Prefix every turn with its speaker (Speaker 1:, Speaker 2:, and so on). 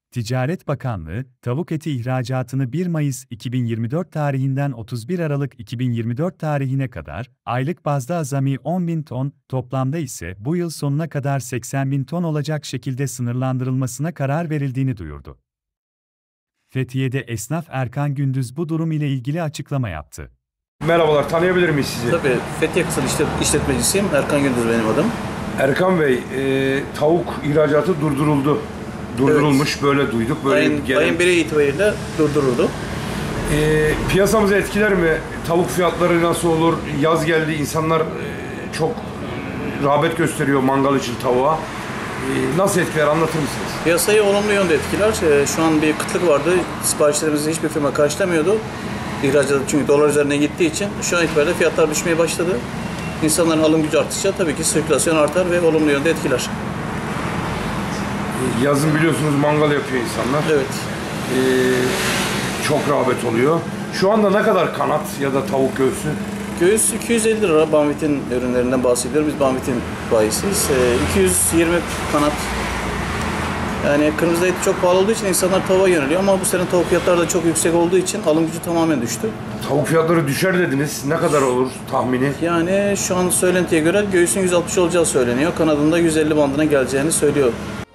Speaker 1: Ticaret Bakanlığı, tavuk eti ihracatını 1 Mayıs 2024 tarihinden 31 Aralık 2024 tarihine kadar, aylık bazda azami 10.000 ton, toplamda ise bu yıl sonuna kadar 80.000 ton olacak şekilde sınırlandırılmasına karar verildiğini duyurdu. Fethiye'de esnaf Erkan Gündüz bu durum ile ilgili açıklama yaptı.
Speaker 2: Merhabalar, tanıyabilir miyiz sizi?
Speaker 3: Tabii, Fethiye Kısır işletmecisiyim. Erkan Gündüz benim adım.
Speaker 2: Erkan Bey, tavuk ihracatı durdurulmuş, evet. Böyle duyduk. Böyle
Speaker 3: ayın 1'i itibariyle durduruldu.
Speaker 2: Piyasamızı etkiler mi? Tavuk fiyatları nasıl olur? Yaz geldi, insanlar çok rağbet gösteriyor mangal için tavuğa. Nasıl etkiler, anlatır mısınız?
Speaker 3: Piyasayı olumlu yönde etkiler. Şu an bir kıtlık vardı. Siparişlerimizi hiçbir firma karşılamıyordu. İhracatı çünkü dolar üzerine gittiği için şu an itibariyle fiyatlar düşmeye başladı. İnsanların alım gücü arttıkça tabii ki sirkülasyon artar ve olumlu yönde etkiler.
Speaker 2: Yazın biliyorsunuz mangal yapıyor insanlar.
Speaker 3: Evet.
Speaker 2: Çok rağbet oluyor. Şu anda ne kadar kanat ya da tavuk göğsü?
Speaker 3: Göğüs 250 lira. Banvit'in ürünlerinden bahsediyorum. Biz Banvit'in bayisiyiz. 220 kanat. Yani kırmızı et çok pahalı olduğu için insanlar tavuğa yöneliyor ama bu sene tavuk fiyatları da çok yüksek olduğu için alım gücü tamamen düştü.
Speaker 2: Tavuk fiyatları düşer dediniz. Ne kadar olur tahmini?
Speaker 3: Yani şu an söylentiye göre göğsün 160 olacağı söyleniyor. Kanadın da 150 bandına geleceğini söylüyor.